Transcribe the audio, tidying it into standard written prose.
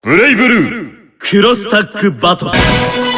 ブレイブルークロスタックバトル。